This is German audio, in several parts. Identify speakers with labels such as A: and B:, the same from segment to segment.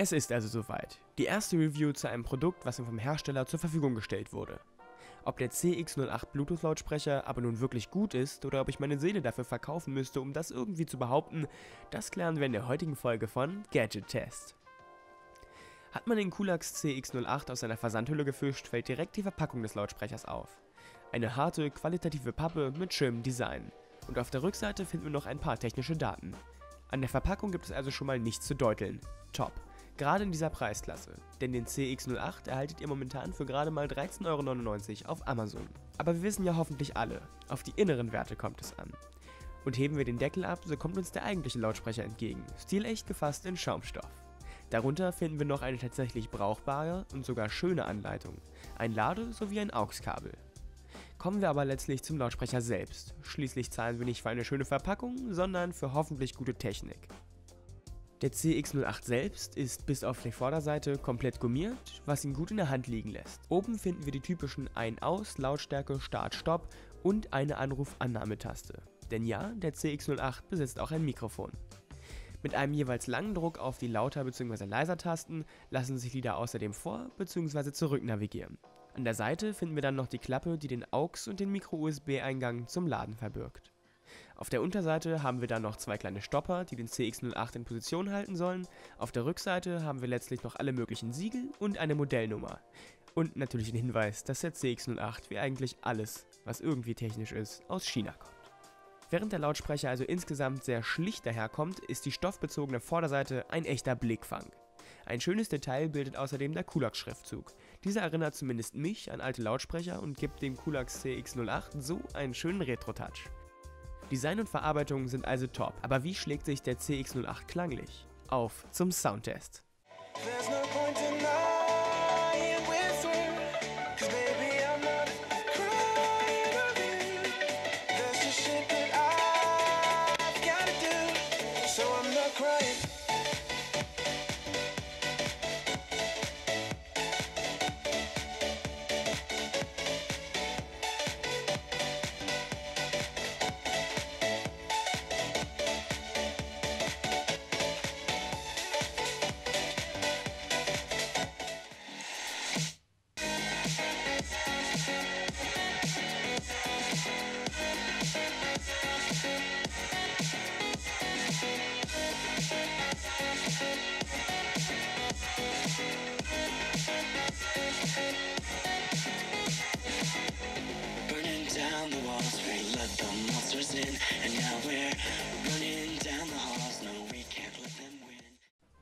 A: Es ist also soweit. Die erste Review zu einem Produkt, was mir vom Hersteller zur Verfügung gestellt wurde. Ob der CX08 Bluetooth-Lautsprecher aber nun wirklich gut ist oder ob ich meine Seele dafür verkaufen müsste, um das irgendwie zu behaupten, das klären wir in der heutigen Folge von Gadget Test. Hat man den Culax CX08 aus seiner Versandhülle gefischt, fällt direkt die Verpackung des Lautsprechers auf. Eine harte, qualitative Pappe mit schönem Design. Und auf der Rückseite finden wir noch ein paar technische Daten. An der Verpackung gibt es also schon mal nichts zu deuteln. Top. Gerade in dieser Preisklasse, denn den CX08 erhaltet ihr momentan für gerade mal 13,99 € auf Amazon. Aber wir wissen ja hoffentlich alle, auf die inneren Werte kommt es an. Und heben wir den Deckel ab, so kommt uns der eigentliche Lautsprecher entgegen, stilecht gefasst in Schaumstoff. Darunter finden wir noch eine tatsächlich brauchbare und sogar schöne Anleitung, ein Lade- sowie ein AUX-Kabel. Kommen wir aber letztlich zum Lautsprecher selbst. Schließlich zahlen wir nicht für eine schöne Verpackung, sondern für hoffentlich gute Technik. Der CX08 selbst ist bis auf die Vorderseite komplett gummiert, was ihn gut in der Hand liegen lässt. Oben finden wir die typischen Ein-Aus, Lautstärke, Start-Stopp und eine Anruf-Annahmetaste. Denn ja, der CX08 besitzt auch ein Mikrofon. Mit einem jeweils langen Druck auf die Lauter- bzw. Leiser-Tasten lassen sich Lieder außerdem vor- bzw. zurück navigieren. An der Seite finden wir dann noch die Klappe, die den AUX und den Micro-USB-Eingang zum Laden verbirgt. Auf der Unterseite haben wir dann noch zwei kleine Stopper, die den CX08 in Position halten sollen. Auf der Rückseite haben wir letztlich noch alle möglichen Siegel und eine Modellnummer. Und natürlich den Hinweis, dass der CX08 wie eigentlich alles, was irgendwie technisch ist, aus China kommt. Während der Lautsprecher also insgesamt sehr schlicht daherkommt, ist die stoffbezogene Vorderseite ein echter Blickfang. Ein schönes Detail bildet außerdem der Culax-Schriftzug. Dieser erinnert zumindest mich an alte Lautsprecher und gibt dem Culax CX08 so einen schönen Retro-Touch. Design und Verarbeitung sind also top, aber wie schlägt sich der CX08 klanglich? Auf zum Soundtest!
B: Down the walls, we let the monsters in, and now we're running down the halls. No, we can't let them win.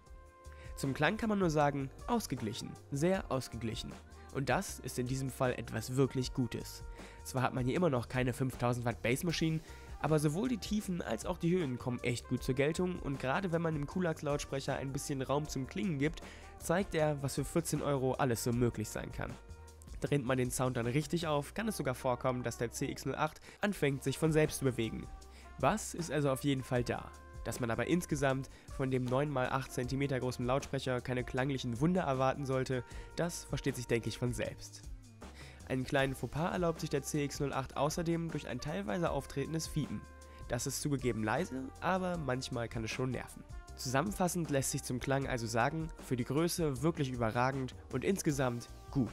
A: Zum Klang kann man nur sagen, ausgeglichen, sehr ausgeglichen. Und das ist in diesem Fall etwas wirklich Gutes. Zwar hat man hier immer noch keine 5000 Watt Bassmaschinen, aber sowohl die Tiefen als auch die Höhen kommen echt gut zur Geltung und gerade wenn man dem Culax Lautsprecher ein bisschen Raum zum Klingen gibt, zeigt er, was für 14 € alles so möglich sein kann. Dreht man den Sound dann richtig auf, kann es sogar vorkommen, dass der CX08 anfängt, sich von selbst zu bewegen. Bass ist also auf jeden Fall da. Dass man aber insgesamt von dem 9×8 cm großen Lautsprecher keine klanglichen Wunder erwarten sollte, das versteht sich, denke ich, von selbst. Einen kleinen Fauxpas erlaubt sich der CX08 außerdem durch ein teilweise auftretendes Fiepen. Das ist zugegeben leise, aber manchmal kann es schon nerven. Zusammenfassend lässt sich zum Klang also sagen, für die Größe wirklich überragend und insgesamt gut.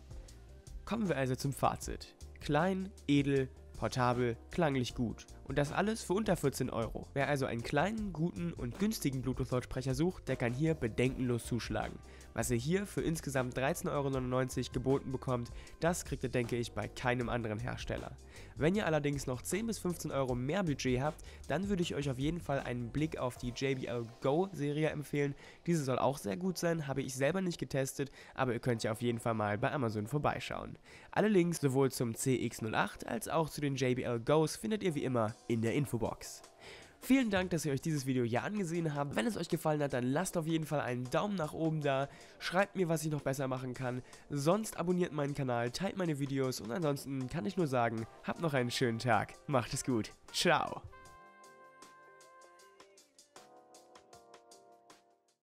A: Kommen wir also zum Fazit. Klein, edel, portabel, klanglich gut. Und das alles für unter 14 €. Wer also einen kleinen, guten und günstigen Bluetooth-Lautsprecher sucht, der kann hier bedenkenlos zuschlagen. Was ihr hier für insgesamt 13,99 € geboten bekommt, das kriegt ihr, denke ich, bei keinem anderen Hersteller. Wenn ihr allerdings noch 10 bis 15 € mehr Budget habt, dann würde ich euch auf jeden Fall einen Blick auf die JBL Go Serie empfehlen. Diese soll auch sehr gut sein, habe ich selber nicht getestet, aber ihr könnt ja auf jeden Fall mal bei Amazon vorbeischauen. Alle Links sowohl zum CX08 als auch zu den JBL Go's findet ihr wie immer in der Infobox. Vielen Dank, dass ihr euch dieses Video hier angesehen habt. Wenn es euch gefallen hat, dann lasst auf jeden Fall einen Daumen nach oben da. Schreibt mir, was ich noch besser machen kann. Sonst abonniert meinen Kanal, teilt meine Videos und ansonsten kann ich nur sagen, habt noch einen schönen Tag. Macht es gut. Ciao.